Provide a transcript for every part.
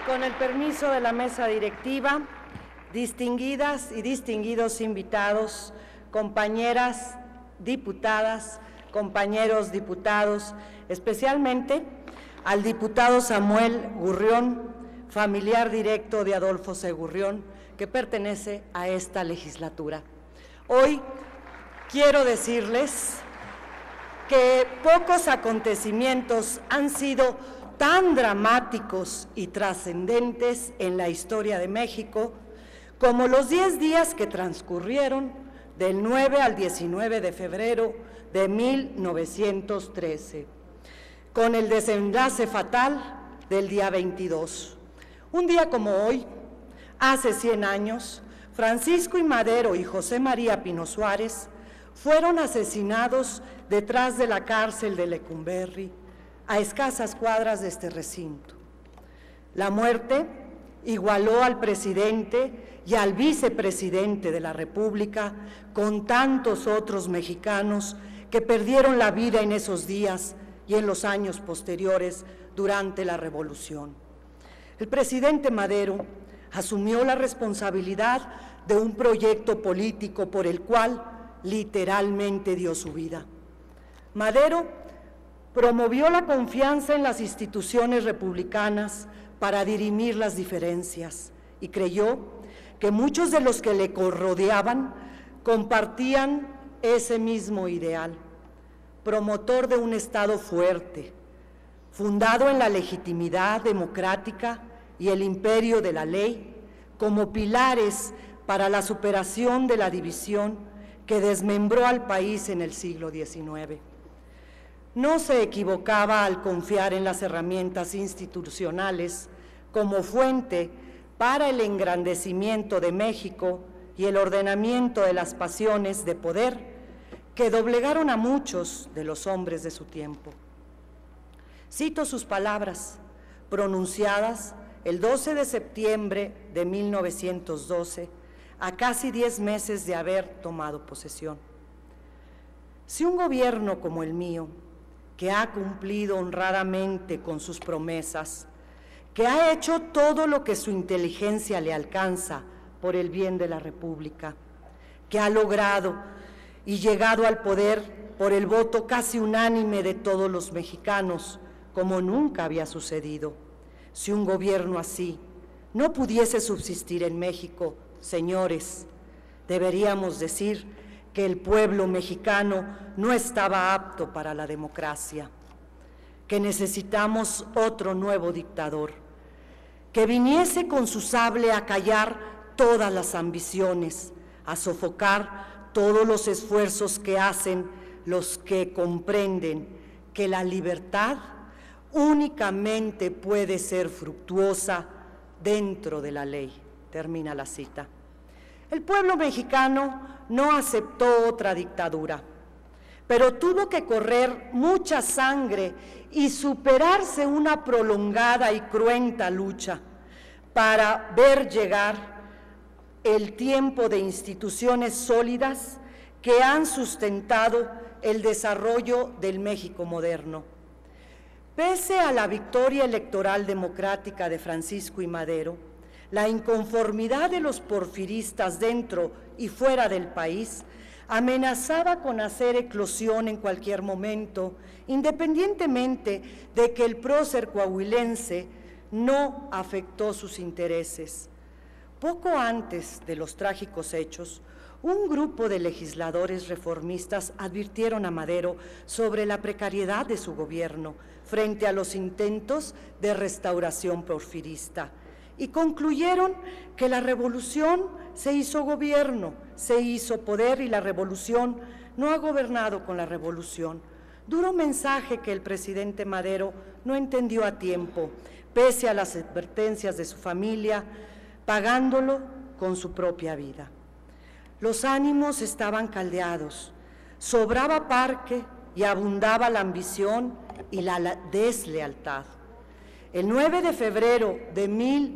Con el permiso de la mesa directiva, distinguidas y distinguidos invitados, compañeras diputadas, compañeros diputados, especialmente al diputado Samuel Gurrión, familiar directo de Adolfo C. Gurrión, que pertenece a esta legislatura. Hoy quiero decirles que pocos acontecimientos han sido tan dramáticos y trascendentes en la historia de México como los 10 días que transcurrieron del 9 al 19 de febrero de 1913, con el desenlace fatal del día 22. Un día como hoy, hace 100 años, Francisco I. Madero y José María Pino Suárez fueron asesinados detrás de la cárcel de Lecumberri, a escasas cuadras de este recinto. La muerte igualó al presidente y al vicepresidente de la República con tantos otros mexicanos que perdieron la vida en esos días y en los años posteriores durante la Revolución. El presidente Madero asumió la responsabilidad de un proyecto político por el cual literalmente dio su vida. Madero promovió la confianza en las instituciones republicanas para dirimir las diferencias y creyó que muchos de los que le rodeaban compartían ese mismo ideal. Promotor de un Estado fuerte, fundado en la legitimidad democrática y el imperio de la ley, como pilares para la superación de la división que desmembró al país en el siglo XIX. No se equivocaba al confiar en las herramientas institucionales como fuente para el engrandecimiento de México y el ordenamiento de las pasiones de poder que doblegaron a muchos de los hombres de su tiempo. Cito sus palabras, pronunciadas el 12 de septiembre de 1912, a casi 10 meses de haber tomado posesión. Si un gobierno como el mío, que ha cumplido honradamente con sus promesas, que ha hecho todo lo que su inteligencia le alcanza por el bien de la República, que ha logrado y llegado al poder por el voto casi unánime de todos los mexicanos, como nunca había sucedido. Si un gobierno así no pudiese subsistir en México, señores, deberíamos decir que el pueblo mexicano no estaba apto para la democracia, que necesitamos otro nuevo dictador, que viniese con su sable a callar todas las ambiciones, a sofocar todos los esfuerzos que hacen los que comprenden que la libertad únicamente puede ser fructuosa dentro de la ley. Termina la cita. El pueblo mexicano no aceptó otra dictadura, pero tuvo que correr mucha sangre y superarse una prolongada y cruenta lucha para ver llegar el tiempo de instituciones sólidas que han sustentado el desarrollo del México moderno. Pese a la victoria electoral democrática de Francisco I. Madero, la inconformidad de los porfiristas dentro y fuera del país amenazaba con hacer eclosión en cualquier momento, independientemente de que el prócer coahuilense no afectó sus intereses. Poco antes de los trágicos hechos, un grupo de legisladores reformistas advirtieron a Madero sobre la precariedad de su gobierno frente a los intentos de restauración porfirista y concluyeron que la revolución se hizo gobierno, se hizo poder y la revolución no ha gobernado con la revolución. Duro mensaje que el presidente Madero no entendió a tiempo, pese a las advertencias de su familia, pagándolo con su propia vida. Los ánimos estaban caldeados, sobraba parque y abundaba la ambición y la deslealtad. El 9 de febrero de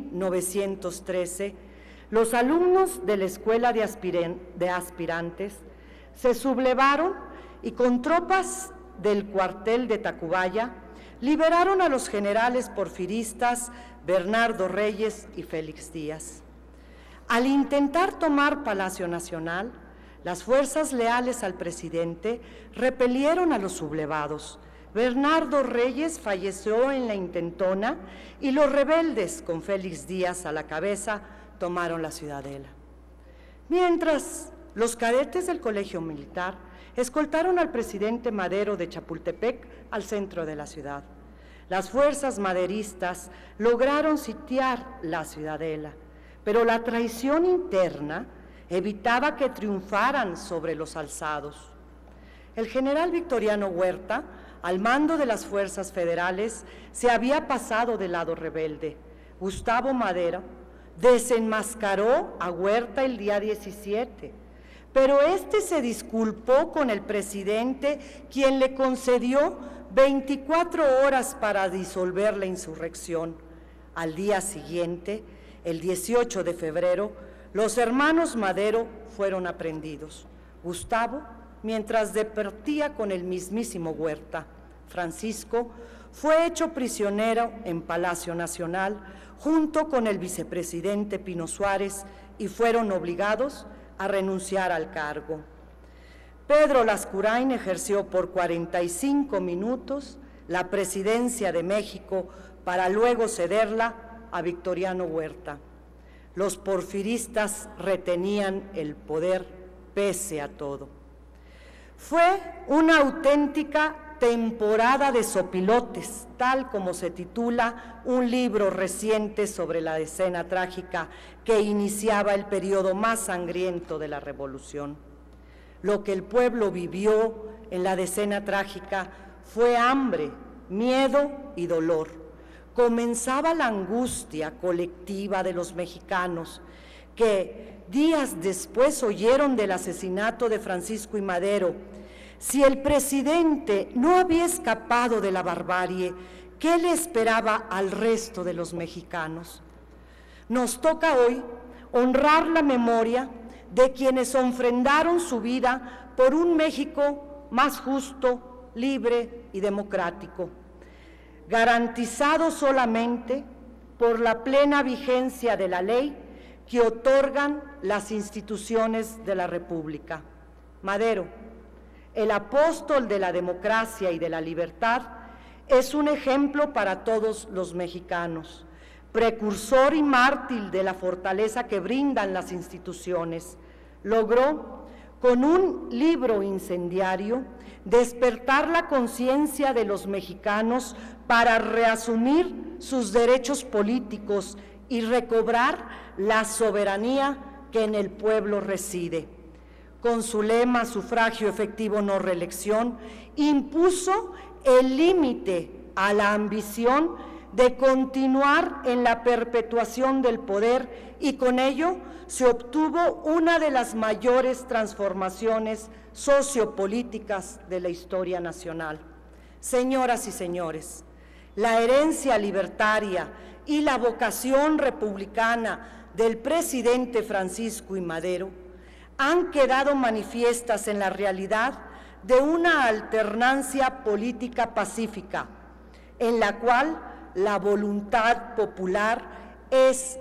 1913, los alumnos de la Escuela de Aspirantes se sublevaron y con tropas del cuartel de Tacubaya liberaron a los generales porfiristas Bernardo Reyes y Félix Díaz. Al intentar tomar Palacio Nacional, las fuerzas leales al presidente repelieron a los sublevados. Bernardo Reyes falleció en la intentona y los rebeldes, con Félix Díaz a la cabeza, tomaron la ciudadela. Mientras, los cadetes del Colegio Militar escoltaron al presidente Madero de Chapultepec al centro de la ciudad. Las fuerzas maderistas lograron sitiar la ciudadela, pero la traición interna evitaba que triunfaran sobre los alzados. El general Victoriano Huerta, al mando de las fuerzas federales, se había pasado del lado rebelde. Gustavo Madero desenmascaró a Huerta el día 17, pero este se disculpó con el presidente, quien le concedió 24 horas para disolver la insurrección. Al día siguiente, el 18 de febrero, los hermanos Madero fueron aprehendidos. Gustavo, mientras departía con el mismísimo Huerta. Francisco fue hecho prisionero en Palacio Nacional junto con el vicepresidente Pino Suárez y fueron obligados a renunciar al cargo. Pedro Lascurain ejerció por 45 minutos la presidencia de México para luego cederla a Victoriano Huerta. Los porfiristas retenían el poder pese a todo. Fue una auténtica temporada de sopilotes, tal como se titula un libro reciente sobre la escena trágica que iniciaba el periodo más sangriento de la Revolución. Lo que el pueblo vivió en la decena trágica fue hambre, miedo y dolor. Comenzaba la angustia colectiva de los mexicanos que días después oyeron del asesinato de Francisco y Madero. Si el presidente no había escapado de la barbarie, ¿qué le esperaba al resto de los mexicanos? Nos toca hoy honrar la memoria de quienes ofrendaron su vida por un México más justo, libre y democrático, garantizado solamente por la plena vigencia de la ley que otorgan las instituciones de la República. Madero, el apóstol de la democracia y de la libertad, es un ejemplo para todos los mexicanos, precursor y mártir de la fortaleza que brindan las instituciones. Logró, con un libro incendiario, despertar la conciencia de los mexicanos para reasumir sus derechos políticos y recobrar la soberanía que en el pueblo reside. Con su lema sufragio efectivo no reelección, impuso el límite a la ambición de continuar en la perpetuación del poder y con ello se obtuvo una de las mayores transformaciones sociopolíticas de la historia nacional. Señoras y señores, la herencia libertaria y la vocación republicana del presidente Francisco y Madero han quedado manifiestas en la realidad de una alternancia política pacífica, en la cual la voluntad popular es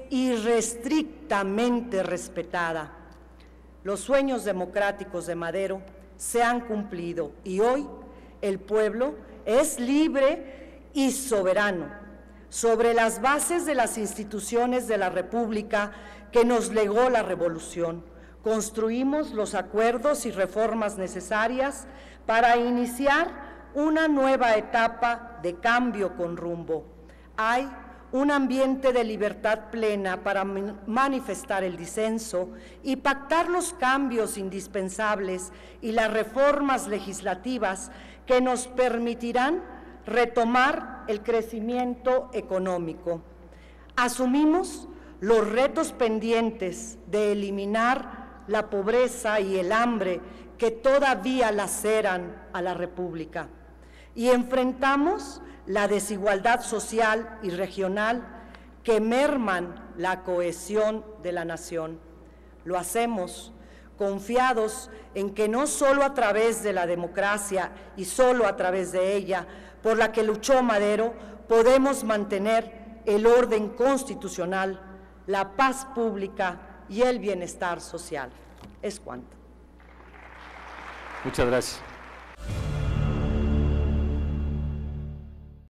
irrestrictamente respetada. Los sueños democráticos de Madero se han cumplido y hoy el pueblo es libre y soberano sobre las bases de las instituciones de la República que nos legó la Revolución. Construimos los acuerdos y reformas necesarias para iniciar una nueva etapa de cambio con rumbo. Hay un ambiente de libertad plena para manifestar el disenso y pactar los cambios indispensables y las reformas legislativas que nos permitirán retomar el crecimiento económico. Asumimos los retos pendientes de eliminar la pobreza y el hambre que todavía laceran a la República y enfrentamos la desigualdad social y regional que merman la cohesión de la nación. Lo hacemos confiados en que no solo a través de la democracia y solo a través de ella por la que luchó Madero, podemos mantener el orden constitucional, la paz pública y el bienestar social. Es cuanto. Muchas gracias.